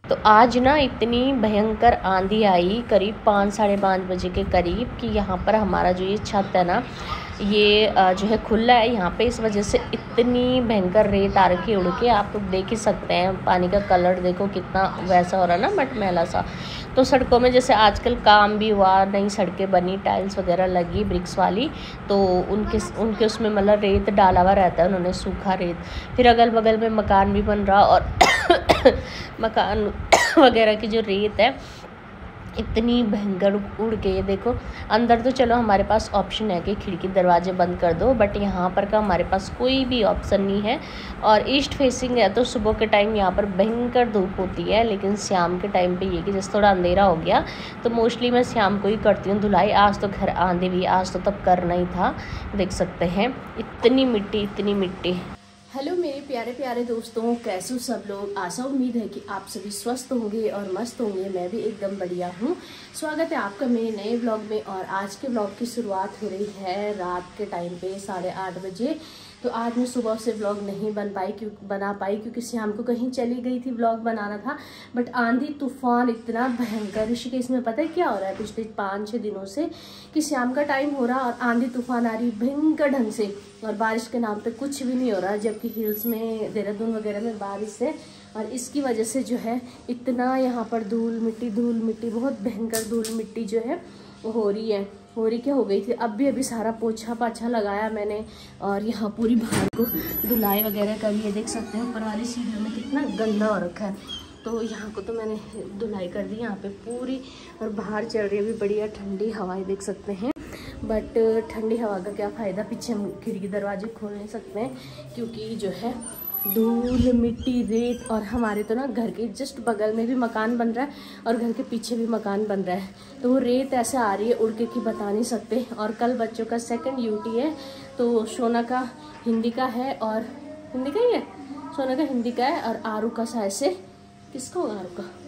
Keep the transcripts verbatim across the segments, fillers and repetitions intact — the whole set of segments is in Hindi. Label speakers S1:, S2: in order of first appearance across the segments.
S1: तो आज ना इतनी भयंकर आंधी आई करीब पाँच साढ़े पाँच बजे के करीब कि यहाँ पर हमारा जो ये छत है ना ये जो है खुला है यहाँ पे, इस वजह से इतनी भयंकर रेत आ रखी उड़ के। आप लोग देख ही सकते हैं, पानी का कलर देखो कितना वैसा हो रहा है ना, मटमैला सा। तो सड़कों में जैसे आजकल काम भी हुआ, नई सड़कें बनी, टाइल्स वगैरह लगी ब्रिक्स वाली, तो उनके उनके उसमें मतलब रेत डाला हुआ रहता है, उन्होंने सूखा रेत। फिर अगल बगल में मकान भी बन रहा और मकान वगैरह की जो रेत है इतनी भयंकर उड़ के, ये देखो। अंदर तो चलो हमारे पास ऑप्शन है कि खिड़की दरवाजे बंद कर दो, बट यहाँ पर का हमारे पास कोई भी ऑप्शन नहीं है। और ईस्ट फेसिंग है तो सुबह के टाइम यहाँ पर भयंकर धूप होती है, लेकिन शाम के टाइम पे ये कि जैसे थोड़ा अंधेरा हो गया तो मोस्टली मैं शाम को ही करती हूँ धुलाई। आज तो घर आंधी भी, आज तो तब करना ही था। देख सकते हैं इतनी मिट्टी, इतनी मिट्टी। हेलो मेरे प्यारे प्यारे दोस्तों, कैसे हो सब लोग। आशा उम्मीद है कि आप सभी स्वस्थ होंगे और मस्त होंगे। मैं भी एकदम बढ़िया हूँ। स्वागत है आपका मेरे नए ब्लॉग में। और आज के ब्लॉग की शुरुआत हो रही है रात के टाइम पे साढ़े आठ बजे। तो आज मैं सुबह से ब्लॉग नहीं बन पाई क्यों बना पाई क्योंकि शाम को कहीं चली गई थी, ब्लॉग बनाना था। बट आंधी तूफान इतना भयंकर, ऋषिकेश में पता है क्या हो रहा है पिछले पाँच छः दिनों से, कि शाम का टाइम हो रहा और आंधी तूफान आ रही भयंकर ढंग से, और बारिश के नाम पे कुछ भी नहीं हो रहा। जबकि हिल्स में, देहरादून वगैरह में बारिश है, और इसकी वजह से जो है इतना यहाँ पर धूल मिट्टी धूल मिट्टी बहुत भयंकर धूल मिट्टी जो है वो हो रही है। हो रही क्या हो गई थी, अब भी अभी सारा पोछा पाछा लगाया मैंने, और यहाँ पूरी बाहर को धुलाई वगैरह करी है। देख सकते हैं ऊपर वाली सीढ़ियों में कितना गंदा हो रखा है, तो यहाँ को तो मैंने धुलाई कर दी यहाँ पे पूरी। और बाहर चल रही है अभी बढ़िया ठंडी हवाएं, देख सकते हैं। बट ठंडी हवा का क्या फ़ायदा, पीछे हम खिड़की दरवाजे खोल नहीं सकते हैं क्योंकि जो है धूल मिट्टी रेत। और हमारे तो ना घर के जस्ट बगल में भी मकान बन रहा है और घर के पीछे भी मकान बन रहा है, तो वो रेत ऐसे आ रही है उड़ के कि बता नहीं सकते। और कल बच्चों का सेकंड यूटी है, तो सोना का हिंदी का है, और हिंदी का ही है, सोना का हिंदी का है, और आरू का शायद से, किसका होगा आरू का,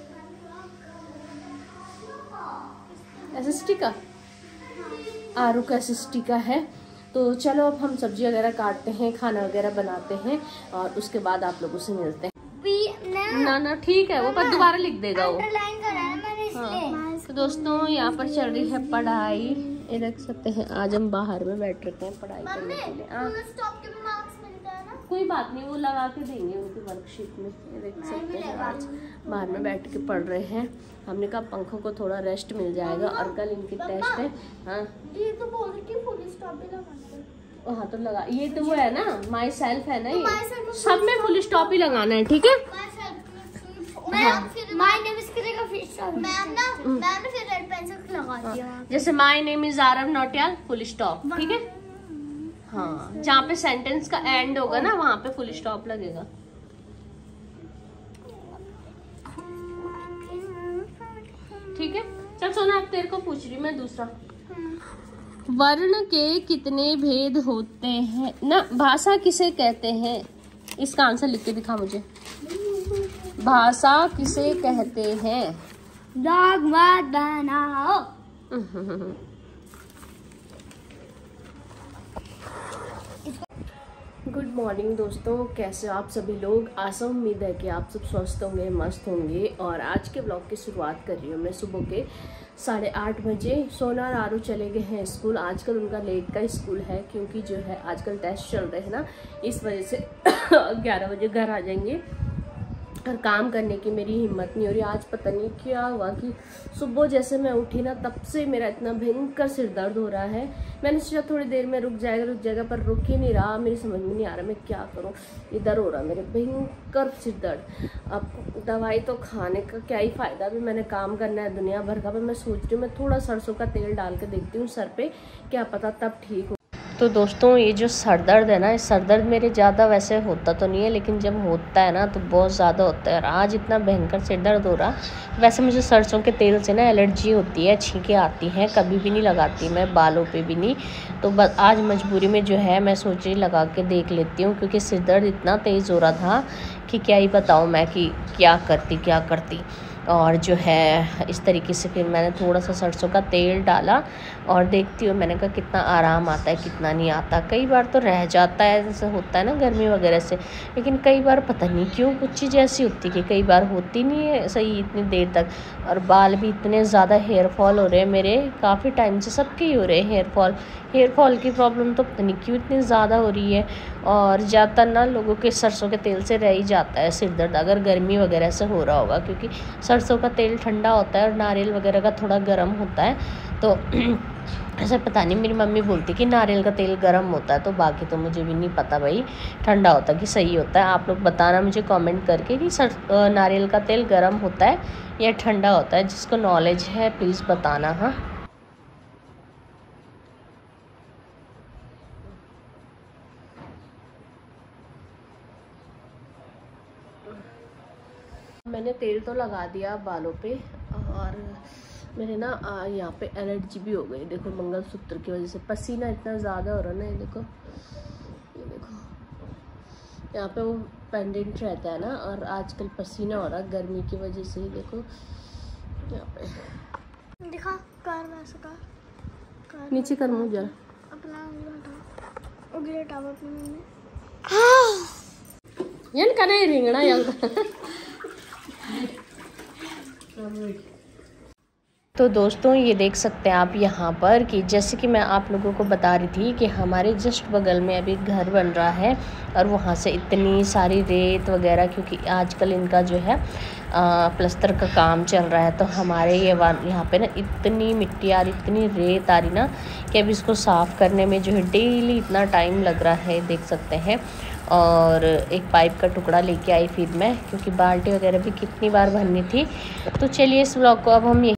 S1: एस एस टी का, आरू का एस एस टी का है। तो चलो अब हम सब्जी वगैरह काटते हैं, खाना वगैरह बनाते हैं, और उसके बाद आप लोगों से मिलते हैं। ना ना ठीक है, वो पर दोबारा लिख देगा वो। हाँ। तो दोस्तों यहाँ पर चल रही है पढ़ाई, ये देख सकते हैं। आज हम बाहर में बैठ रखे हैं पढ़ाई करने के लिए। कोई बात नहीं, वो लगा के देंगे उनकी वर्कशीट में। ये देख सकते हैं आज बाहर में बैठ के पढ़ रहे हैं। हमने कहा पंखों को थोड़ा रेस्ट मिल जाएगा, और कल इनकी टेस्ट है। हाँ
S2: ये तो बोल रही थी फुल स्टॉप भी लगाना है।
S1: हाँ तो लगा, ये तो वो है ना माई सेल्फ है ना, ये सब में फुल स्टॉप ही लगाना है, ठीक है। जैसे my name is Aarav Nautiyal, full stop, ठीक है। हाँ, जहाँ पे सेंटेंस का एंड होगा ना वहाँ पे फुल स्टॉप लगेगा। ठीक है, चल सोना अब तेरे को पूछ रही मैं दूसरा। वर्ण के कितने भेद होते हैं ना, भाषा किसे कहते हैं, इसका आंसर लिख के दिखा मुझे। भाषा किसे कहते हैं।
S2: दाग मत बनाओ।
S1: गुड मॉर्निंग दोस्तों, कैसे हो आप सभी लोग। आशा उम्मीद है कि आप सब स्वस्थ होंगे, मस्त होंगे। और आज के ब्लॉग की शुरुआत कर रही हूँ मैं सुबह के साढ़े आठ बजे। सोना और आरू चले गए हैं स्कूल। आजकल उनका लेट का स्कूल है क्योंकि जो है आजकल टेस्ट चल रहे हैं ना, इस वजह से ग्यारह बजे घर आ जाएंगे। और काम करने की मेरी हिम्मत नहीं हो रही। आज पता नहीं क्या हुआ कि सुबह जैसे मैं उठी ना तब से मेरा इतना भयंकर सिर दर्द हो रहा है। मैंने सोचा थोड़ी देर में रुक जाएगा रुक जाएगा पर रुक ही नहीं रहा। मेरी समझ में नहीं आ रहा मैं क्या करूं। इधर हो रहा मेरे भयंकर सिर दर्द। अब दवाई तो खाने का क्या ही फ़ायदा, भी मैंने काम करना है दुनिया भर का। पर मैं सोच रही हूँ मैं थोड़ा सरसों का तेल डाल के देखती हूँ सर पे, क्या पता तब ठीक हो। तो दोस्तों ये जो सर दर्द है ना, इस सर दर्द मेरे ज़्यादा वैसे होता तो नहीं है, लेकिन जब होता है ना तो बहुत ज़्यादा होता है। और आज इतना भयंकर सिर दर्द हो रहा। वैसे मुझे सरसों के तेल से ना एलर्जी होती है, छींकें आती हैं, कभी भी नहीं लगाती मैं, बालों पे भी नहीं। तो बस आज मजबूरी में जो है मैं सोच रही लगा के देख लेती हूँ, क्योंकि सिर दर्द इतना तेज़ हो रहा था कि क्या ही बताऊँ मैं कि क्या करती क्या करती। और जो है इस तरीके से फिर मैंने थोड़ा सा सरसों का तेल डाला और देखती हूँ, मैंने कहा कितना आराम आता है कितना नहीं आता। कई बार तो रह जाता है, जैसे होता है ना गर्मी वगैरह से, लेकिन कई बार पता नहीं क्यों कुछ चीज़ ऐसी होती है कि कई बार होती नहीं है सही इतनी देर तक। और बाल भी इतने ज़्यादा हेयर फॉल हो रहे हैं मेरे, काफ़ी टाइम से सबके ही हो रहे हैं हेयर फॉल। हेयर फॉल की प्रॉब्लम तो पता नहीं क्यों इतनी ज़्यादा हो रही है। और ज़्यादातर ना लोगों के सरसों के तेल से रह ही जाता है सिर दर्द, अगर गर्मी वगैरह से हो रहा होगा, क्योंकि सरसों का तेल ठंडा होता है और नारियल वगैरह का थोड़ा गर्म होता है। तो ऐसा पता नहीं, मेरी मम्मी बोलती कि नारियल का तेल गर्म होता है, तो बाकी तो मुझे भी नहीं पता भाई ठंडा होता है कि सही होता है। आप लोग बताना मुझे कमेंट करके कि सर नारियल का तेल गर्म होता है या ठंडा होता है, जिसको नॉलेज है प्लीज़ बताना। हाँ, मैंने तेल तो लगा दिया बालों पे और मेरे ना यहाँ पे एलर्जी भी हो गई, देखो मंगलसूत्र की वजह से पसीना इतना ज़्यादा हो रहा है ना। ये देखो, ये देखो यहाँ पे वो पेंडेंट रहता है ना, और आजकल पसीना हो रहा है गर्मी की वजह से। देखो यहाँ पे
S2: दिखा कार वैसे कार, कार
S1: नीचे कर मुँह जरा
S2: अपना उगले टावर पे मैंने
S1: यान का नहीं रिंगना यार। तो दोस्तों ये देख सकते हैं आप यहाँ पर कि जैसे कि मैं आप लोगों को बता रही थी कि हमारे जस्ट बगल में अभी घर बन रहा है और वहाँ से इतनी सारी रेत वगैरह, क्योंकि आजकल इनका जो है आ, प्लस्तर का काम चल रहा है, तो हमारे ये यहाँ पे ना इतनी मिट्टी आ रही, इतनी रेत आ रही ना कि अब इसको साफ़ करने में जो है डेली इतना टाइम लग रहा है, देख सकते हैं। और एक पाइप का टुकड़ा लेके आई फिर मैं, क्योंकि बाल्टी वगैरह भी कितनी बार भरनी थी। तो चलिए इस व्लॉग को अब हम